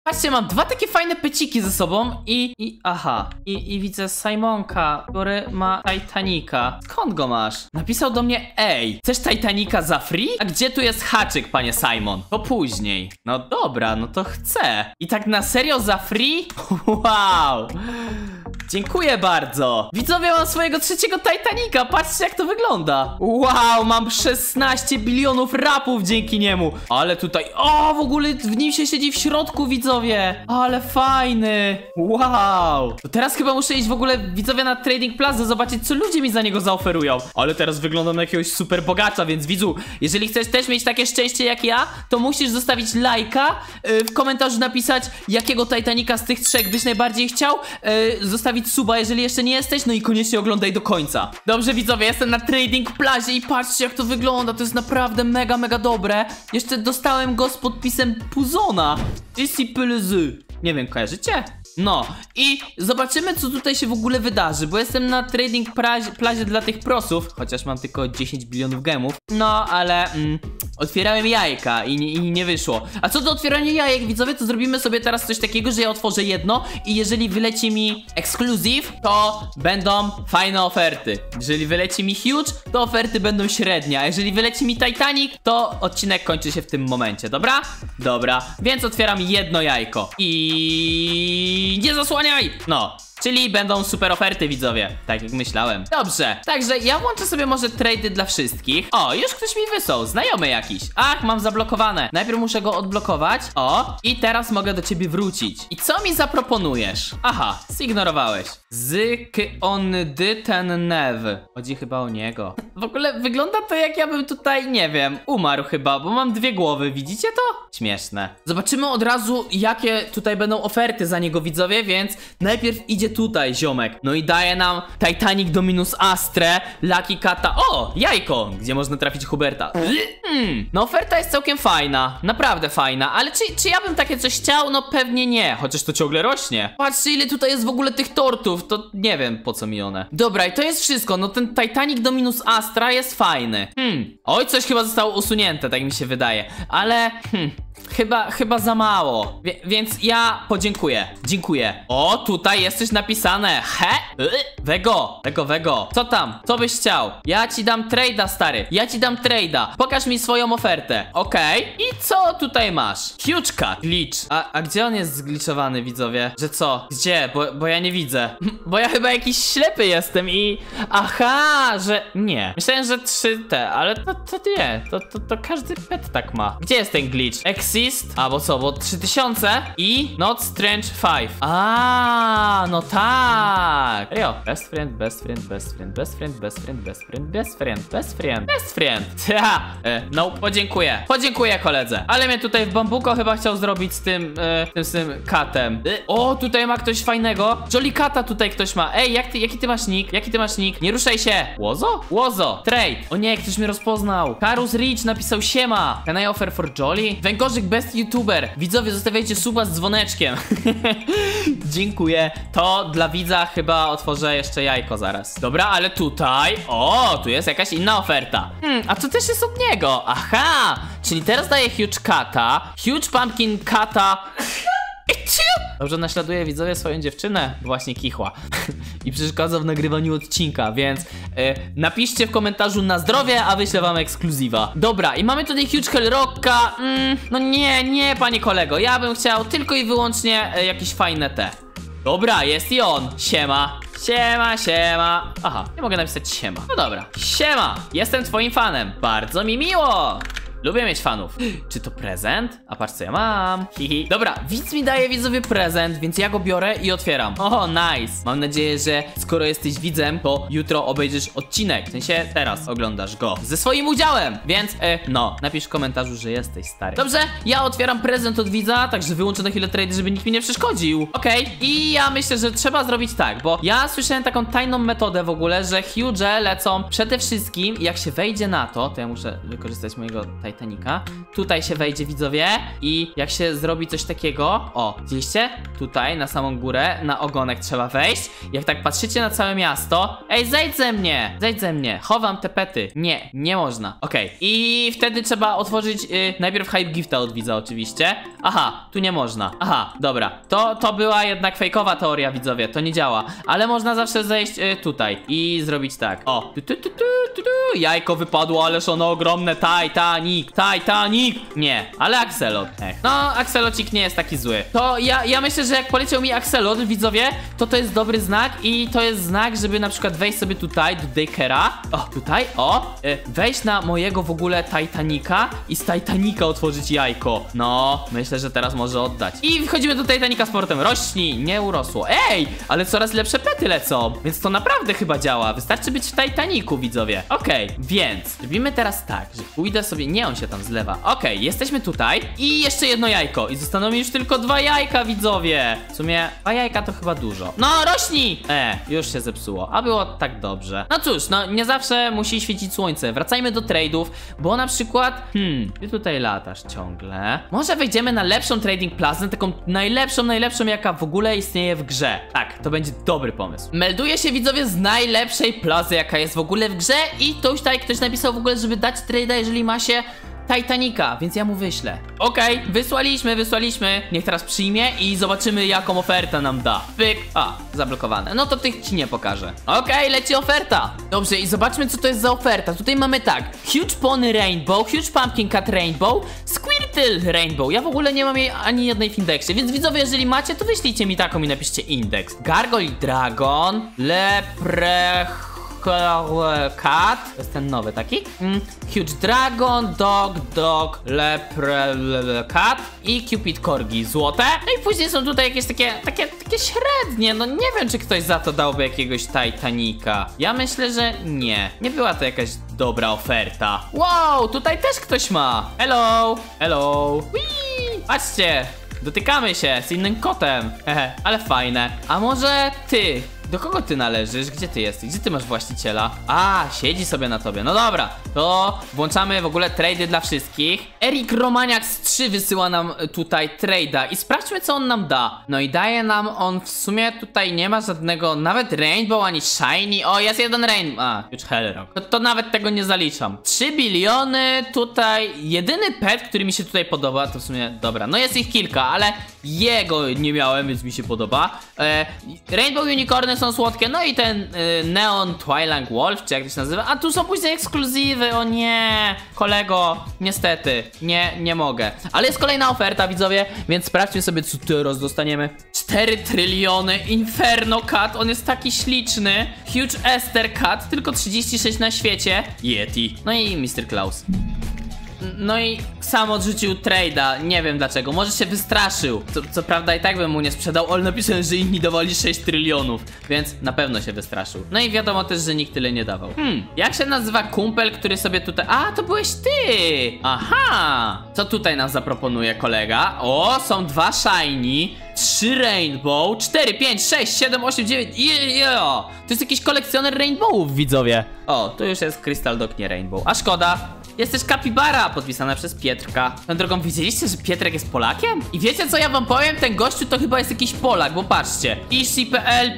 Patrzcie, mam dwa takie fajne peciki ze sobą i widzę Simonka, który ma Titanica. Skąd go masz? Napisał do mnie, ej, chcesz Titanica za free? A gdzie tu jest haczyk, panie Simon? To później. No dobra, no to chcę. I tak na serio za free? Wow. Dziękuję bardzo. Widzowie, mam swojego trzeciego Titanica. Patrzcie, jak to wygląda. Wow, mam 16 bilionów rapów dzięki niemu. Ale tutaj, w ogóle w nim się siedzi w środku, widzowie. Ale fajny. Wow. To teraz chyba muszę iść w ogóle, widzowie, na Trading Plaza, zobaczyć, co ludzie mi za niego zaoferują. Ale teraz wyglądam na jakiegoś super bogacza, więc widzu, jeżeli chcesz też mieć takie szczęście jak ja, to musisz zostawić lajka, w komentarzu napisać, jakiego Titanica z tych trzech byś najbardziej chciał, zostawić suba, jeżeli jeszcze nie jesteś, no i koniecznie oglądaj do końca. Dobrze, widzowie, jestem na Trading Plazie i patrzcie, jak to wygląda, to jest naprawdę mega, mega dobre. Jeszcze dostałem go z podpisem Puzona. Nie wiem, kojarzycie? No i zobaczymy, co tutaj się w ogóle wydarzy, bo jestem na Trading Plazie dla tych prosów, chociaż mam tylko 10 bilionów gemów. No, ale otwierałem jajka i nie wyszło. A co do otwierania jajek, widzowie, to zrobimy sobie teraz coś takiego, że ja otworzę jedno i jeżeli wyleci mi Exclusive, to będą fajne oferty. Jeżeli wyleci mi Huge, to oferty będą średnie, a jeżeli wyleci mi Titanic, to odcinek kończy się w tym momencie, dobra? Dobra, więc otwieram jedno jajko i nie zasłaniaj! No, czyli będą super oferty, widzowie. Tak jak myślałem. Dobrze, także ja włączę sobie może trady dla wszystkich. O, już ktoś mi wysłał, znajomy jakiś. Ach, mam zablokowane. Najpierw muszę go odblokować. O, i teraz mogę do ciebie wrócić. I co mi zaproponujesz? Aha, zignorowałeś. Ten nev. Chodzi chyba o niego. W ogóle wygląda to, jak ja bym tutaj, nie wiem, umarł chyba, bo mam dwie głowy, widzicie to? Śmieszne. Zobaczymy od razu, jakie tutaj będą oferty za niego, widzowie, więc najpierw idzie tutaj ziomek. No i daje nam Titanic Dominus Astre, Lucky Kata. O, jajko, gdzie można trafić Huberta. No oferta jest całkiem fajna, naprawdę fajna, ale czy ja bym takie coś chciał? No pewnie nie, chociaż to ciągle rośnie. Patrzcie, ile tutaj jest w ogóle tych tortów, to nie wiem po co mi one. Dobra, i to jest wszystko, no ten Titanic Dominus Astra jest fajny. Oj, coś chyba zostało usunięte, tak mi się wydaje, ale chyba za mało. Więc ja podziękuję. Dziękuję. O, tutaj jest coś napisane. Wego. Co tam? Co byś chciał? Ja ci dam trade'a, stary. Ja ci dam trade'a. Pokaż mi swoją ofertę. Okej. I co tutaj masz? Huge cut. Glitch. A gdzie on jest zgliczowany, widzowie? Że co? Gdzie? Bo ja nie widzę. Bo ja chyba jakiś ślepy jestem i... Aha, że... Nie. Myślałem, że 3T, ale to nie. To każdy pet tak ma. Gdzie jest ten glitch? Exist? A, bo co? Bo 3000 i Not Strange 5. A, no tak. Ejo. Best friend. No, podziękuję. Podziękuję koledze. Ale mnie tutaj w bambuko chyba chciał zrobić z tym katem. O, tutaj ma ktoś fajnego. Jolly Kata tutaj ktoś ma. Ej, jaki ty masz nick? Jaki ty masz nick? Nie ruszaj się. Łozo. Trade. O nie, ktoś mnie rozpoznał. Karus Rich napisał siema. Can I offer for Jolly? Węgorzyk best YouTuber. Widzowie, zostawiajcie suba z dzwoneczkiem. Dziękuję. To dla widza chyba otworzę jeszcze jajko zaraz. Dobra, ale tutaj... O, tu jest jakaś inna oferta. A co też jest od niego? Aha, czyli teraz daję Huge Kata, Huge Pumpkin Kata. Dobrze, naśladuję, widzowie, swoją dziewczynę, właśnie kichła. I przeszkadza w nagrywaniu odcinka, więc napiszcie w komentarzu na zdrowie, a wyślę wam ekskluzywa. Dobra, i mamy tutaj Huge Hellrocka. No nie, panie kolego, ja bym chciał tylko i wyłącznie jakieś fajne te. Dobra, jest i on. Siema. Aha, nie mogę napisać siema. No dobra, siema, jestem twoim fanem. Bardzo mi miło. Lubię mieć fanów. Czy to prezent? A patrz, co ja mam. Hihi. Dobra, widz mi daje, widzowie, prezent, więc ja go biorę i otwieram. O, nice. Mam nadzieję, że skoro jesteś widzem, to jutro obejrzysz odcinek. W sensie teraz oglądasz go ze swoim udziałem. Więc, no, napisz w komentarzu, że jesteś stary. Dobrze, ja otwieram prezent od widza, także wyłączę na chwilę trade, żeby nikt mi nie przeszkodził. Okej. I ja myślę, że trzeba zrobić tak, bo ja słyszałem taką tajną metodę w ogóle, że huge lecą przede wszystkim, jak się wejdzie na to ja muszę wykorzystać mojego Titanica. Tutaj się wejdzie, widzowie, i jak się zrobi coś takiego, o, widzieliście? Tutaj na samą górę, na ogonek trzeba wejść. Jak tak patrzycie na całe miasto, ej, zejdź ze mnie, chowam te pety. Nie, nie można. Okej, i wtedy trzeba otworzyć najpierw hype gifta od widza oczywiście. Aha, tu nie można. Aha, dobra, to była jednak fejkowa teoria, widzowie, to nie działa. Ale można zawsze zejść tutaj i zrobić tak. O, jajko wypadło, ależ ono ogromne. Titanic. Nie, ale Axelot. No, Axelocik nie jest taki zły. To ja myślę, że jak poleciał mi Axelot, widzowie, to jest dobry znak i to jest znak, żeby na przykład wejść sobie tutaj do Dakera. O, tutaj, wejść na mojego w ogóle Titanica i z Titanica otworzyć jajko. No, myślę, że teraz może oddać. I wchodzimy do Titanica z portem. Rośnij, nie urosło. Ej, ale coraz lepsze pety lecą, więc to naprawdę chyba działa. Wystarczy być w Titanicu, widzowie. Okej, więc robimy teraz tak, że pójdę sobie, nie, on się tam zlewa. Okej, jesteśmy tutaj i jeszcze jedno jajko i zostaną mi już tylko 2 jajka, widzowie. W sumie 2 jajka to chyba dużo. No, rośnij! Już się zepsuło, a było tak dobrze. No cóż, no nie zawsze musi świecić słońce. Wracajmy do trade'ów, bo na przykład, ty tutaj latasz ciągle. Może wejdziemy na lepszą trading plazę, taką najlepszą, jaka w ogóle istnieje w grze. Tak, to będzie dobry pomysł. Melduje się, widzowie, z najlepszej plazy, jaka jest w ogóle w grze i to już tutaj ktoś napisał w ogóle, żeby dać trade'a, jeżeli ma się Titanica, więc ja mu wyślę. Okej, wysłaliśmy. Niech teraz przyjmie i zobaczymy, jaką ofertę nam da. Pyk. A, zablokowane. No to tych ci nie pokażę. Okej, leci oferta. Dobrze, i zobaczmy, co to jest za oferta. Tutaj mamy tak: Huge Pony Rainbow, Huge Pumpkin Cat Rainbow, Squirtle Rainbow. Ja w ogóle nie mam jej ani jednej w indeksie, więc widzowie, jeżeli macie, to wyślijcie mi taką i napiszcie indeks. Gargoyle Dragon, Leprech Cat, to jest ten nowy taki. Huge Dragon, Dog, Cat i Cupid Corgi, złote. No i później są tutaj jakieś takie średnie. No nie wiem, czy ktoś za to dałby jakiegoś Titanica. Ja myślę, że nie. Nie była to jakaś dobra oferta. Wow, tutaj też ktoś ma. Hello. Whee! Patrzcie, dotykamy się z innym kotem. Ale fajne. A może ty? Do kogo ty należysz? Gdzie ty jesteś? Gdzie ty masz właściciela? A, siedzi sobie na tobie. No dobra, to włączamy w ogóle trade'y dla wszystkich. Erik Romaniax 3 wysyła nam tutaj trade'a i sprawdźmy, co on nam da. No i daje nam on w sumie tutaj nie ma żadnego nawet rainbow ani shiny. O, jest jeden rainbow. A, już Hellrock. To nawet tego nie zaliczam. 3 biliony tutaj. Jedyny pet, który mi się tutaj podoba, to w sumie dobra. No jest ich kilka, ale jego nie miałem, więc mi się podoba. Rainbow Unicorny są słodkie, no i ten Neon Twilight Wolf, czy jak to się nazywa. A tu są później ekskluzywy, o nie. Kolego, niestety, nie mogę. Ale jest kolejna oferta, widzowie, więc sprawdźmy sobie, co teraz dostaniemy. 4 tryliony Inferno Cat, on jest taki śliczny. Huge Esther Cat, tylko 36 na świecie. Yeti, no i Mr. Klaus. No i sam odrzucił trade'a, nie wiem dlaczego, może się wystraszył. Co prawda i tak bym mu nie sprzedał, ale napisałem, że inni dawali 6 trylionów, więc na pewno się wystraszył. No i wiadomo też, że nikt tyle nie dawał. Jak się nazywa kumpel, który sobie tutaj... A, to byłeś ty! Aha! Co tutaj nam zaproponuje kolega? O, są 2 shiny, 3 rainbow, 4, 5, 6, 7, 8, 9. To jest jakiś kolekcjoner rainbowów, widzowie. O, tu już jest Crystal Dog, nie rainbow. A szkoda. Jest też Capybara, podpisana przez Pietrka. Tą drogą, widzieliście, że Pietrek jest Polakiem? I wiecie, co ja wam powiem? Ten gościu to chyba jest jakiś Polak, bo patrzcie. Ishi.pl,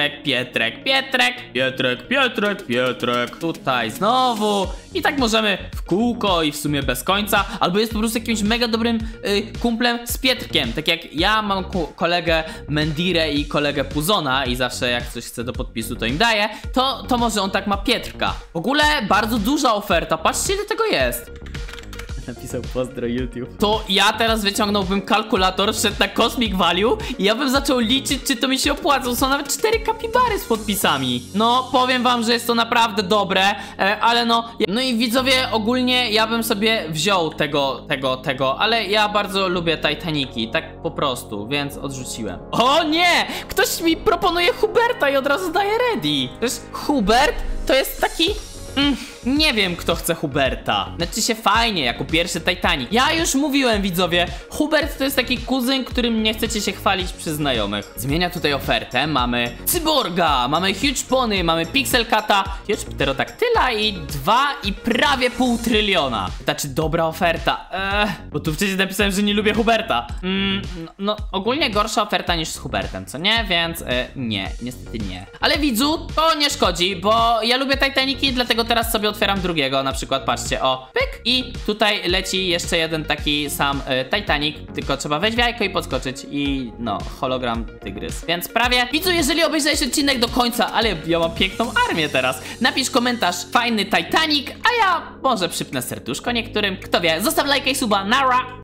Pietrek. Tutaj znowu. I tak możemy w kółko i w sumie bez końca. Albo jest po prostu jakimś mega dobrym kumplem z Pietrkiem. Tak jak ja mam kolegę Mendirę i kolegę Puzona i zawsze jak coś chcę do podpisu, to im daję. To może on tak ma Pietrka. W ogóle bardzo duża oferta. Patrzcie, ile tego jest. Napisał pozdro YouTube. To ja teraz wyciągnąłbym kalkulator, wszedł na Cosmic Value i ja bym zaczął liczyć, czy to mi się opłaca. Są nawet 4 kapibary z podpisami. No, powiem wam, że jest to naprawdę dobre, ale no... No i widzowie, ogólnie ja bym sobie wziął tego, ale ja bardzo lubię Titaniki, tak po prostu, więc odrzuciłem. O nie! Ktoś mi proponuje Huberta i od razu daje ready. Przecież Hubert to jest taki... nie wiem, kto chce Huberta. Znaczy się fajnie, jako pierwszy Titanic. Ja już mówiłem, widzowie, Hubert to jest taki kuzyn, którym nie chcecie się chwalić przy znajomych. Zmienia tutaj ofertę, mamy Cyborga, mamy Huge Pony, mamy Pixel Cata, Huge Pterodaktyla i 2,5 tryliona. Znaczy, dobra oferta. Bo tu wcześniej napisałem, że nie lubię Huberta. No, ogólnie gorsza oferta niż z Hubertem, co nie? Więc nie, niestety nie. Ale widzu, to nie szkodzi, bo ja lubię Titaniki, dlatego teraz sobie otwieram drugiego, na przykład, patrzcie, o, pyk, i tutaj leci jeszcze jeden taki sam Titanic, tylko trzeba wejść w jajko i podskoczyć i no, hologram tygrys. Więc prawie, widzu, jeżeli obejrzałeś odcinek do końca, ale ja mam piękną armię teraz, napisz komentarz, fajny Titanic, a ja może przypnę serduszko niektórym, kto wie, zostaw lajka i suba, nara!